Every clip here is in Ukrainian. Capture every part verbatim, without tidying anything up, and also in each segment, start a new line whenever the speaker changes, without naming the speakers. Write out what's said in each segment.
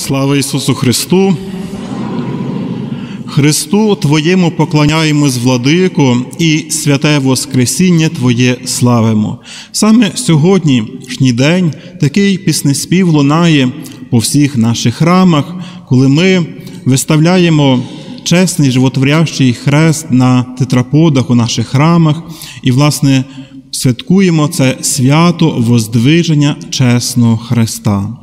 Слава Ісусу Христу! Христу Твоєму поклоняємось, Владико, і святе Воскресіння Твоє славимо. Саме сьогоднішній день такий піснеспів лунає по всіх наших храмах, коли ми виставляємо чесний животворящий хрест на тетраподах у наших храмах і, власне, святкуємо це свято воздвиження чесного Христа.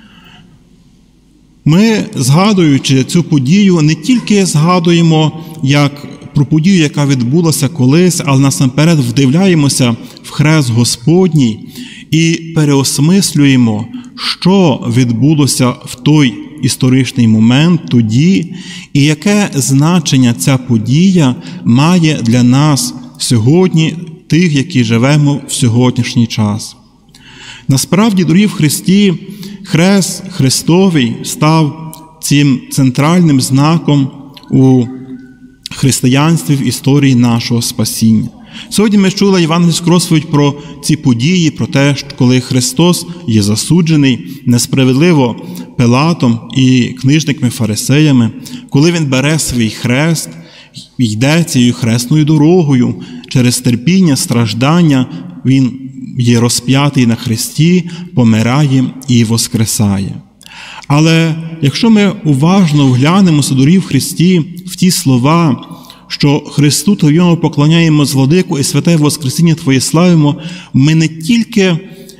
Ми, згадуючи цю подію, не тільки згадуємо як про подію, яка відбулася колись, але насамперед вдивляємося в хрест Господній і переосмислюємо, що відбулося в той історичний момент тоді, і яке значення ця подія має для нас сьогодні, тих, які живемо в сьогоднішній час. Насправді, дорогі в Христі, хрест Христовий став цим центральним знаком у християнстві в історії нашого спасіння. Сьогодні ми чули євангельську розповідь про ці події, про те, що коли Христос є засуджений несправедливо Пилатом і книжниками-фарисеями, коли Він бере свій хрест і йде цією хресною дорогою, через терпіння, страждання, Він є розп'ятий на хресті, помирає і воскресає. Але якщо ми уважно вглянемося, дорогі в Христі, в ті слова, що Христу Твоєму поклоняємось, Владику, і святе Воскресіння Твоє славимо, ми не тільки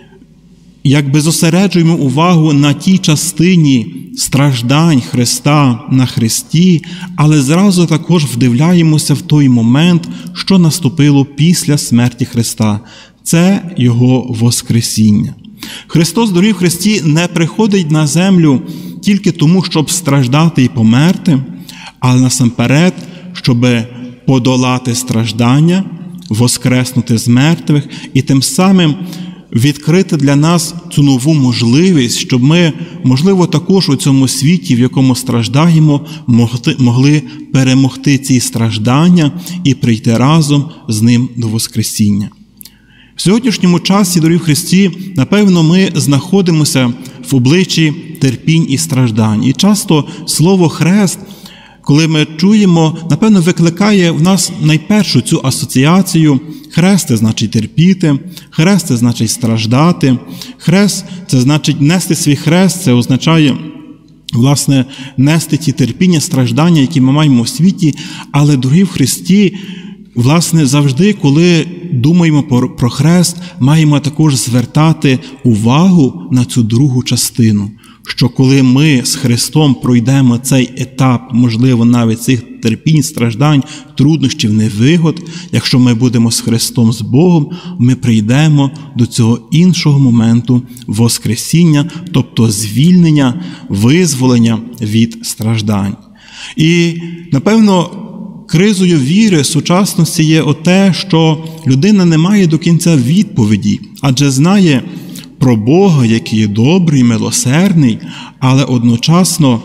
якби зосереджуємо увагу на тій частині страждань Христа на хресті, але зразу також вдивляємося в той момент, що наступило після смерті Христа. Це Його Воскресіння. Христос, дорогі в Христі, не приходить на землю тільки тому, щоб страждати і померти, але насамперед, щоб подолати страждання, воскреснути з мертвих і тим самим відкрити для нас цю нову можливість, щоб ми, можливо, також у цьому світі, в якому страждаємо, могли перемогти ці страждання і прийти разом з Ним до Воскресіння. В сьогоднішньому часі, дорогі в Христі, напевно, ми знаходимося в обличчі терпінь і страждань. І часто слово «хрест», коли ми чуємо, напевно, викликає в нас найпершу цю асоціацію. Хрест – це значить терпіти, хрест – це значить страждати, хрест – це значить нести свій хрест, це означає, власне, нести ті терпіння, страждання, які ми маємо у світі. Але, дорогі в Христі, власне, завжди, коли думаємо про хрест, маємо також звертати увагу на цю другу частину, що коли ми з Христом пройдемо цей етап, можливо, навіть цих терпінь, страждань, труднощів, невигод, якщо ми будемо з Христом, з Богом, ми прийдемо до цього іншого моменту Воскресіння, тобто звільнення, визволення від страждань. І, напевно, кризою віри сучасності є оте, що людина не має до кінця відповіді, адже знає про Бога, який є добрий, милосердний, але одночасно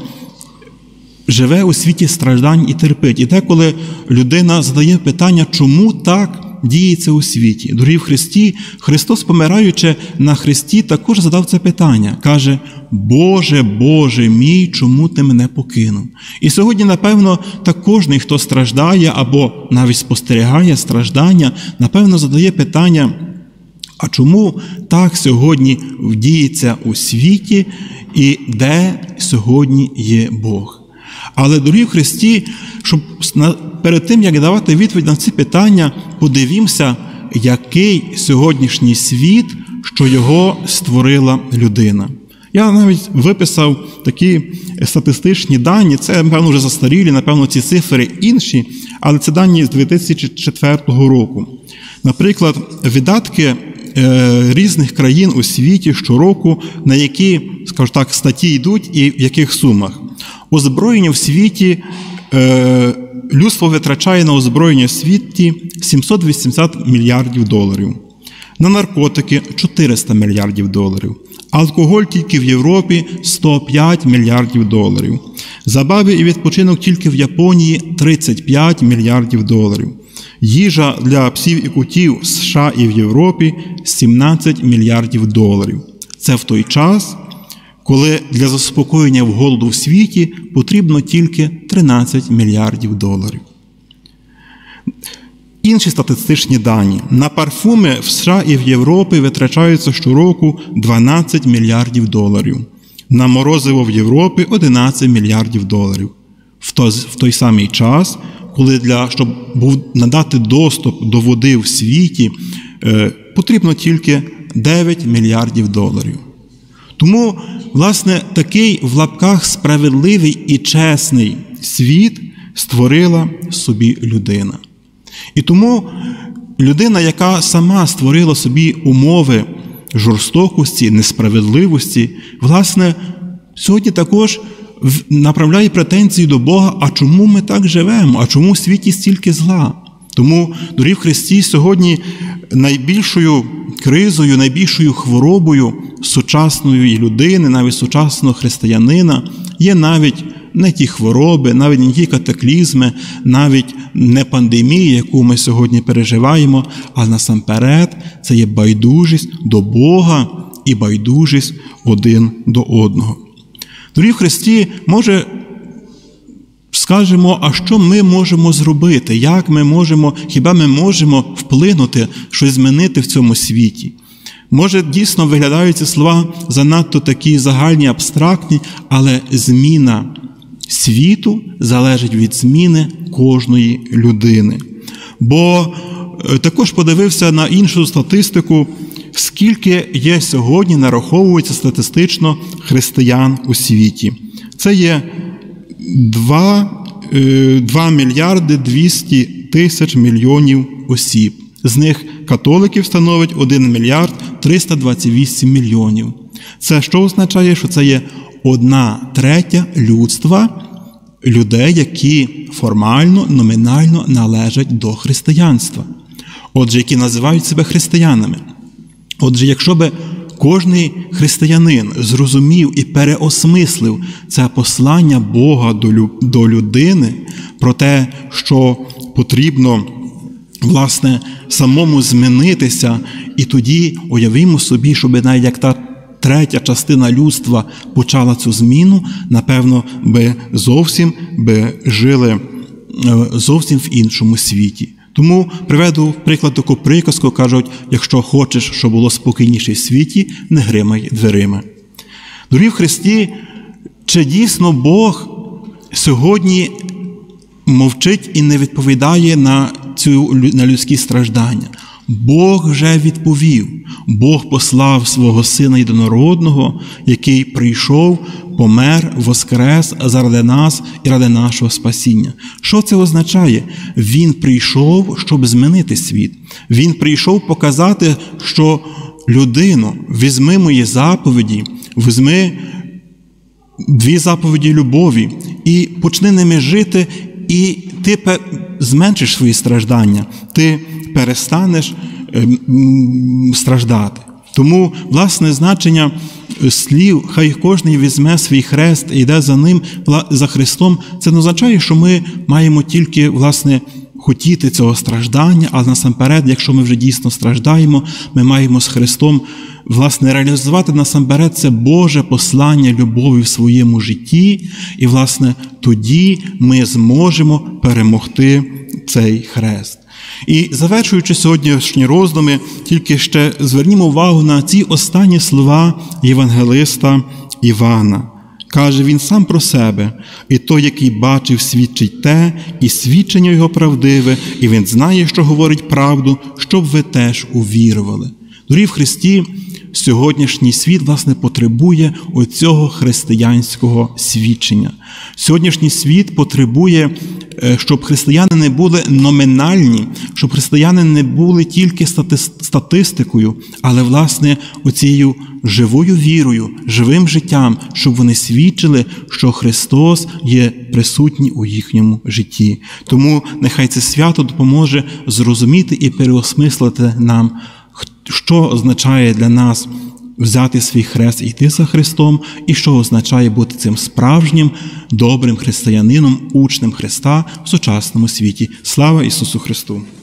живе у світі страждань і терпить. І деколи людина задає питання, чому так діється у світі. Дорогі в Христі, Христос, помираючи на хресті, також задав це питання. Каже: «Боже, Боже мій, чому ти мене покинув?» І сьогодні, напевно, так кожний, хто страждає або навіть спостерігає страждання, напевно, задає питання, а чому так сьогодні діється у світі і де сьогодні є Бог? Але, дорогі в Христі, щоб перед тим, як давати відповідь на ці питання, подивімося, який сьогоднішній світ, що його створила людина. Я навіть виписав такі статистичні дані, це, напевно, вже застарілі, напевно, ці цифри інші, але це дані з дві тисячі четвертого року. Наприклад, видатки різних країн у світі щороку, на які, скажу так, статті йдуть і в яких сумах. Озброєння в світі, е, людство витрачає на озброєння в світі сімсот вісімдесят мільярдів доларів. На наркотики – чотириста мільярдів доларів. Алкоголь тільки в Європі – сто п'ять мільярдів доларів. Забави і відпочинок тільки в Японії – тридцять п'ять мільярдів доларів. Їжа для псів і котів в США і в Європі – сімнадцять мільярдів доларів. Це в той час, коли для заспокоєння голоду в світі потрібно тільки тринадцять мільярдів доларів. Інші статистичні дані. На парфуми в США і в Європі витрачаються щороку дванадцять мільярдів доларів. На морозиво в Європі одинадцять мільярдів доларів. В той, в той самий час, коли для, щоб був, надати доступ до води в світі, е, потрібно тільки дев'ять мільярдів доларів. Тому, власне, такий в лапках справедливий і чесний світ створила собі людина. І тому людина, яка сама створила собі умови жорстокості, несправедливості, власне, сьогодні також направляє претензії до Бога, а чому ми так живемо, а чому в світі стільки зла? Тому, дорогі в Христі, сьогодні найбільшою кризою, найбільшою хворобою сучасної людини, навіть сучасного християнина, є навіть не ті хвороби, навіть не ті катаклізми, навіть не пандемія, яку ми сьогодні переживаємо, а насамперед це є байдужість до Бога і байдужість один до одного. Дорогі в Христі, може, скажемо, а що ми можемо зробити? Як ми можемо, хіба ми можемо вплинути, щось змінити в цьому світі? Може, дійсно виглядають ці слова занадто такі загальні, абстрактні, але зміна світу залежить від зміни кожної людини. Бо також подивився на іншу статистику, скільки є сьогодні, нараховується статистично християн у світі. Це є два мільярди двісті тисяч мільйонів осіб. З них католиків становить один мільярд триста двадцять вісім мільйонів. Це що означає? Що це є одна третя людства, людей, які формально, номінально належать до християнства. Отже, які називають себе християнами. Отже, якщо би кожний християнин зрозумів і переосмислив це послання Бога до людини про те, що потрібно, власне, самому змінитися, і тоді уявімо собі, щоб навіть як та третя частина людства почала цю зміну, напевно, би зовсім би жили зовсім в іншому світі. Тому приведу приклад таку приказку, кажуть, якщо хочеш, щоб було спокійніше в світі, не гримай дверима. Дорогі в Христі, чи дійсно Бог сьогодні мовчить і не відповідає на, цю, на людські страждання? Бог вже відповів. Бог послав свого Сина Єдинородного, який прийшов, помер, воскрес заради нас і ради нашого спасіння. Що це означає? Він прийшов, щоб змінити світ. Він прийшов показати, що людино, візьми мої заповіді, візьми дві заповіді любові і почни ними жити, і ти зменшиш свої страждання, ти перестанеш страждати. Тому, власне, значення слів, хай кожен візьме свій хрест і йде за ним, за Христом, це не означає, що ми маємо тільки, власне, хотіти цього страждання, але насамперед, якщо ми вже дійсно страждаємо, ми маємо з Христом, власне, реалізувати насамперед це Боже послання любові в своєму житті, і, власне, тоді ми зможемо перемогти цей хрест. І завершуючи сьогоднішні роздуми, тільки ще звернімо увагу на ці останні слова євангелиста Івана. Каже він сам про себе, і той, який бачив, свідчить те, і свідчення його правдиве, і він знає, що говорить правду, щоб ви теж увірували. Дорогі в Христі, сьогоднішній світ, власне, потребує оцього християнського свідчення. Сьогоднішній світ потребує, щоб християни не були номінальні, щоб християни не були тільки статистикою, але, власне, оцією живою вірою, живим життям, щоб вони свідчили, що Христос є присутній у їхньому житті. Тому нехай це свято допоможе зрозуміти і переосмислити нам, що означає для нас взяти свій хрест і йти за Христом, і що означає бути цим справжнім, добрим християнином, учнем Христа в сучасному світі. Слава Ісусу Христу!